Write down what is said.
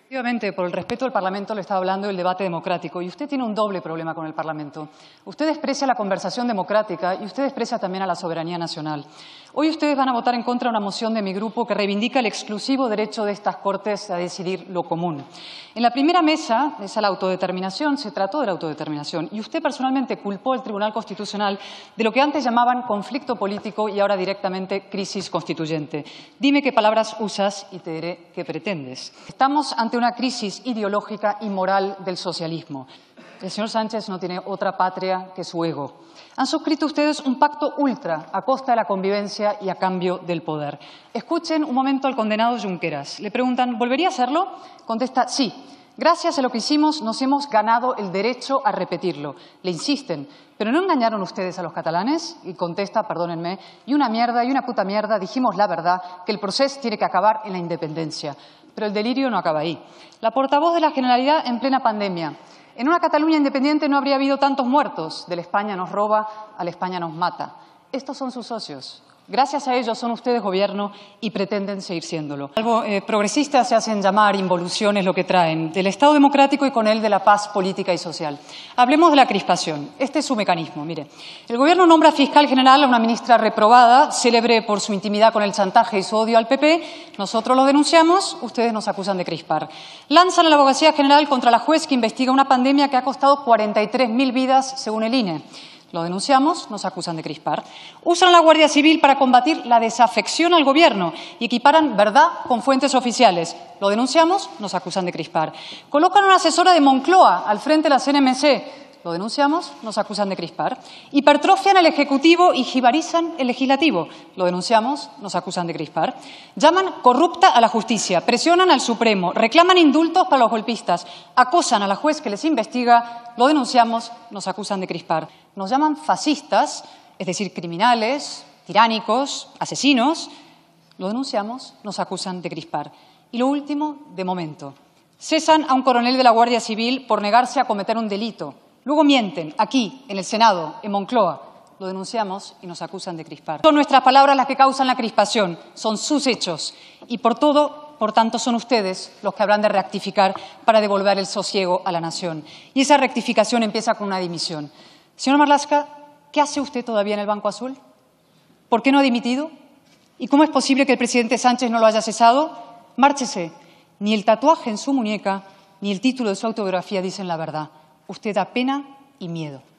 Efectivamente, por el respeto al Parlamento le estaba hablando del debate democrático y usted tiene un doble problema con el Parlamento. Usted desprecia la conversación democrática y usted desprecia también a la soberanía nacional. Hoy ustedes van a votar en contra de una moción de mi grupo que reivindica el exclusivo derecho de estas Cortes a decidir lo común. En la primera mesa, esa la autodeterminación, se trató de la autodeterminación y usted personalmente culpó al Tribunal Constitucional de lo que antes llamaban conflicto político y ahora directamente crisis constituyente. Dime qué palabras usas y te diré qué pretendes. Estamos ante una crisis ideológica y moral del socialismo. El señor Sánchez no tiene otra patria que su ego. Han suscrito ustedes un pacto ultra a costa de la convivencia y a cambio del poder. Escuchen un momento al condenado Junqueras. Le preguntan, ¿volvería a hacerlo? Contesta, sí. Gracias a lo que hicimos nos hemos ganado el derecho a repetirlo. Le insisten, ¿pero no engañaron ustedes a los catalanes? Y contesta, perdónenme, y una mierda y una puta mierda, dijimos la verdad, que el proceso tiene que acabar en la independencia. Pero el delirio no acaba ahí. La portavoz de la Generalidad en plena pandemia. En una Cataluña independiente no habría habido tantos muertos. De la España nos roba, a la España nos mata. Estos son sus socios. Gracias a ellos son ustedes gobierno y pretenden seguir siéndolo. Progresistas se hacen llamar involuciones lo que traen, del Estado democrático y con él de la paz política y social. Hablemos de la crispación. Este es su mecanismo. Mire, el Gobierno nombra fiscal general a una ministra reprobada, célebre por su intimidad con el chantaje y su odio al PP. Nosotros lo denunciamos, ustedes nos acusan de crispar. Lanzan a la Abogacía General contra la juez que investiga una pandemia que ha costado 43.000 vidas, según el INE. Lo denunciamos, nos acusan de crispar. Usan la Guardia Civil para combatir la desafección al Gobierno y equiparan verdad con fuentes oficiales. Lo denunciamos, nos acusan de crispar. Colocan a una asesora de Moncloa al frente de la CNMC. Lo denunciamos, nos acusan de crispar. Hipertrofian el Ejecutivo y jibarizan el Legislativo. Lo denunciamos, nos acusan de crispar. Llaman corrupta a la justicia, presionan al Supremo, reclaman indultos para los golpistas, acosan a la juez que les investiga. Lo denunciamos, nos acusan de crispar. Nos llaman fascistas, es decir, criminales, tiránicos, asesinos. Lo denunciamos, nos acusan de crispar. Y lo último, de momento. Cesan a un coronel de la Guardia Civil por negarse a cometer un delito. Luego mienten, aquí, en el Senado, en Moncloa. Lo denunciamos y nos acusan de crispar. Son nuestras palabras las que causan la crispación, son sus hechos. Y por tanto, son ustedes los que habrán de rectificar para devolver el sosiego a la nación. Y esa rectificación empieza con una dimisión. Señor Marlaska, ¿qué hace usted todavía en el Banco Azul? ¿Por qué no ha dimitido? ¿Y cómo es posible que el presidente Sánchez no lo haya cesado? Márchese. Ni el tatuaje en su muñeca, ni el título de su autobiografía dicen la verdad. Usted da pena y miedo.